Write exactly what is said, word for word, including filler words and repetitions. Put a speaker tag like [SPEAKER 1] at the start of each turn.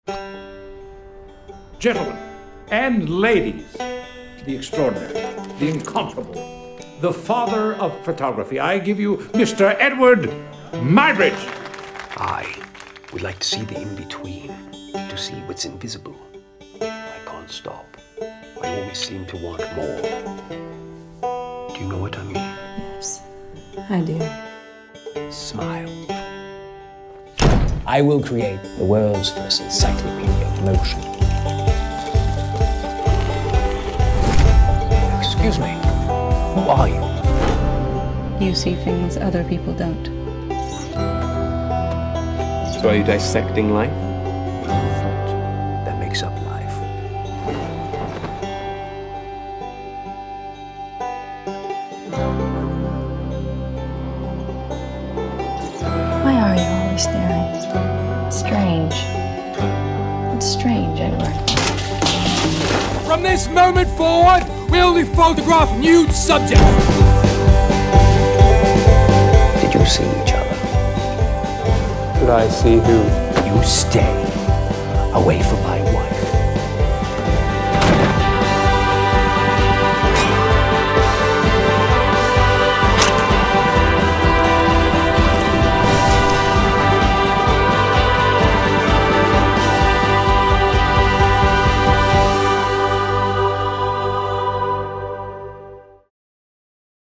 [SPEAKER 1] Gentlemen and ladies, the extraordinary, the incomparable, the father of photography, I give you Mister Edward Muybridge.
[SPEAKER 2] I would like to see the in-between, to see what's invisible. I can't stop. I always seem to want more. Do you know what I mean?
[SPEAKER 3] Yes, I do.
[SPEAKER 2] Smile. I will create the world's first encyclopedia of motion. Excuse me, who are you?
[SPEAKER 3] You see things other people don't.
[SPEAKER 4] So are you dissecting life?
[SPEAKER 2] Thought that makes up life.
[SPEAKER 3] Why are you always staring? It's strange. It's strange, Edward.
[SPEAKER 5] From this moment forward, we only photograph nude subjects.
[SPEAKER 2] Did you see each other?
[SPEAKER 4] Could I see who?
[SPEAKER 2] You stay away from my